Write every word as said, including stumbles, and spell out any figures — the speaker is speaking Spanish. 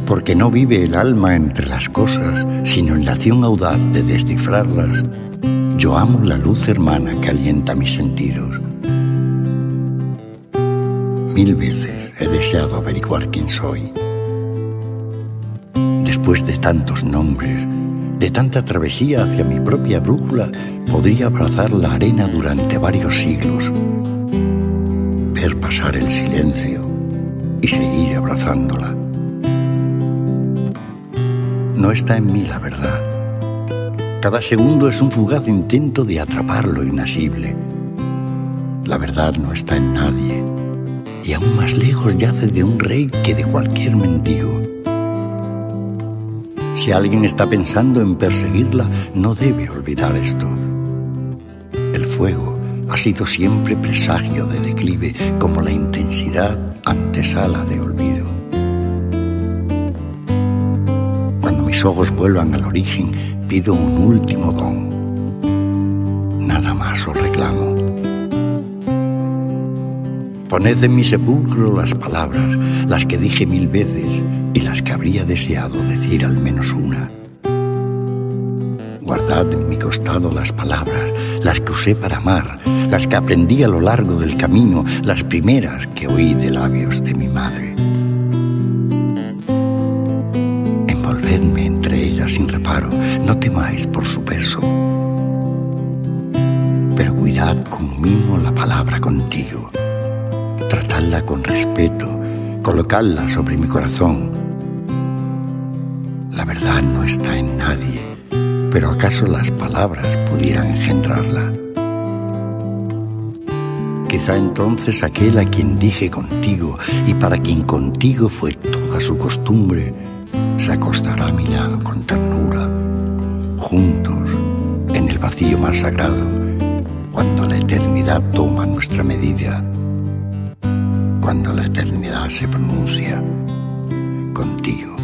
porque no vive el alma entre las cosas, sino en la acción audaz de descifrarlas, yo amo la luz hermana que alienta mis sentidos. Mil veces he deseado averiguar quién soy. Después de tantos nombres, de tanta travesía hacia mi propia brújula, podría abrazar la arena durante varios siglos, ver pasar el silencio y seguir abrazándola. No está en mí la verdad. Cada segundo es un fugaz intento de atrapar lo inasible. La verdad no está en nadie, y aún más lejos yace de un rey que de cualquier mendigo. Si alguien está pensando en perseguirla, no debe olvidar esto. El fuego ha sido siempre presagio de declive, como la intensidad antesala de olvido. Cuando mis ojos vuelvan al origen, pido un último don. Nada más os reclamo. Poned en mi sepulcro las palabras, las que dije mil veces y las que habría deseado decir al menos una. Guardad en mi costado las palabras, las que usé para amar, las que aprendí a lo largo del camino, las primeras que oí de labios de mi madre. Envolvedme entre ellas sin reparo, no temáis por su peso, pero cuidad como mimo la palabra contigo. Tratadla con respeto, colocadla sobre mi corazón. La verdad no está en nadie, pero ¿acaso las palabras pudieran engendrarla? Quizá entonces aquel a quien dije contigo y para quien contigo fue toda su costumbre, se acostará a mi lado con ternura, juntos en el vacío más sagrado, cuando la eternidad toma nuestra medida, cuando la eternidad se pronuncia contigo.